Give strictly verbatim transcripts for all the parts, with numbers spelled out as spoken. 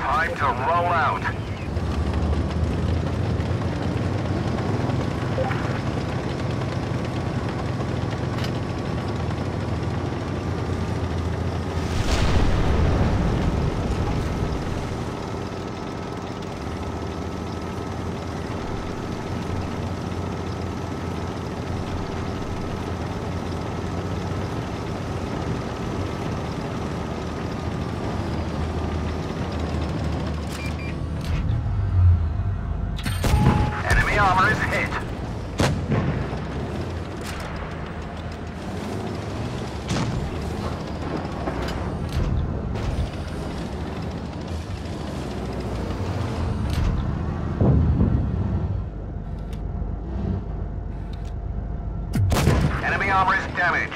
Time to roll out. Armor is hit. Enemy armor is damaged.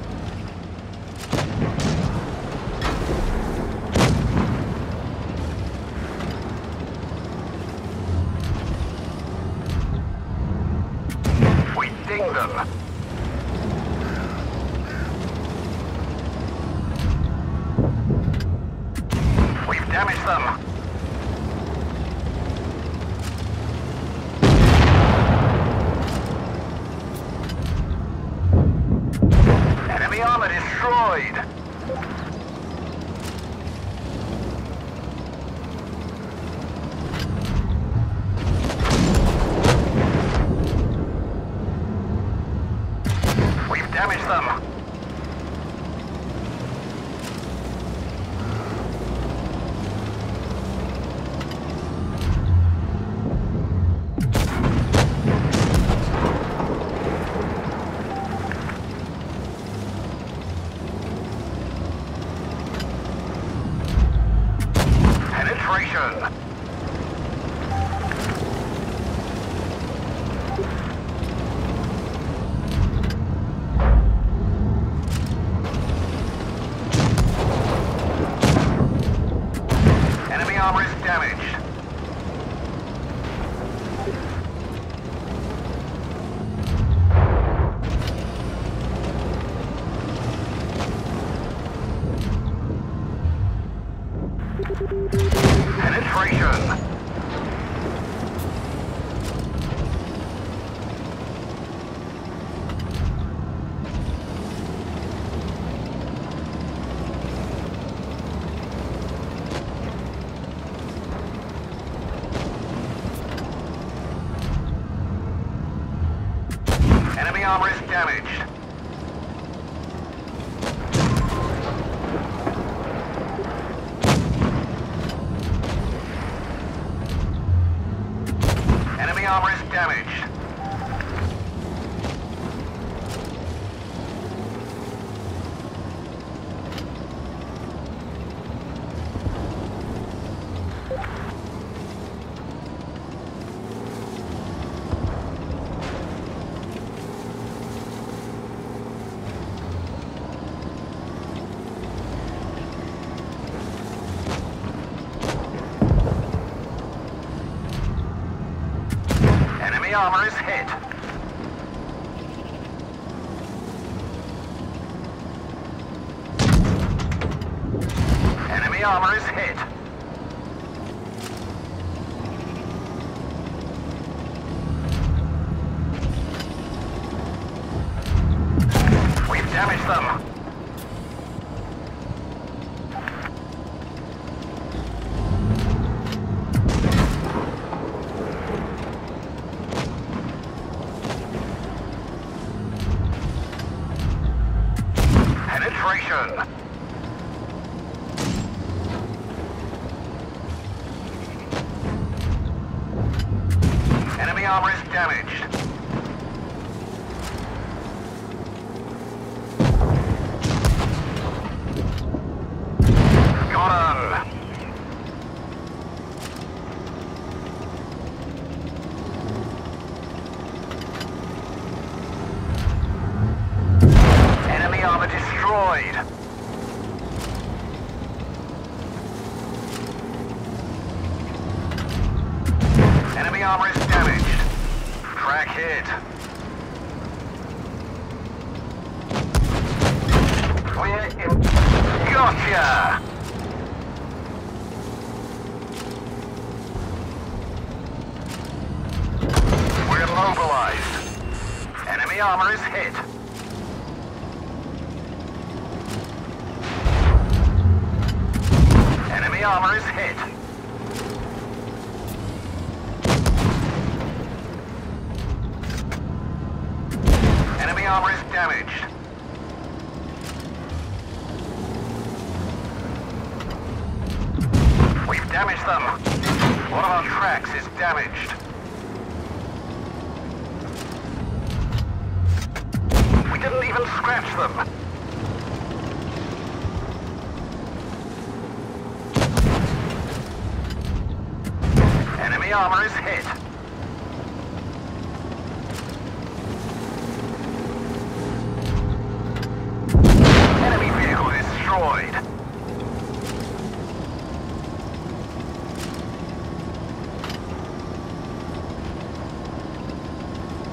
Ding them. We've damaged them. Enemy armor destroyed. Damage them. Penetration. Armor is damaged. Penetration. Enemy armor is damaged. Enemy armor is damaged. Enemy armor is hit. Enemy armor is hit. We've damaged them. Penetration. Enemy armor is damaged. Got him. Enemy armor destroyed. Enemy armor is damaged. Track hit. We're in. Gotcha! Enemy armor is hit. Enemy armor is hit. Enemy armor is damaged. We've damaged them. One of our tracks is damaged. We didn't even scratch them. Enemy armor is hit. Enemy vehicle destroyed.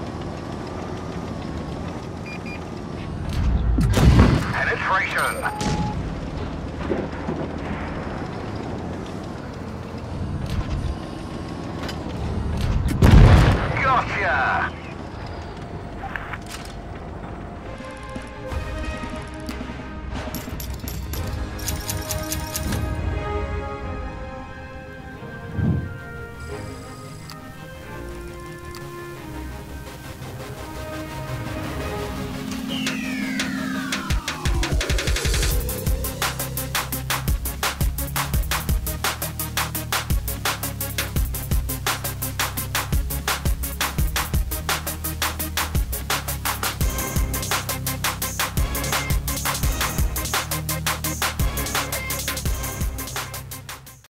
Penetration.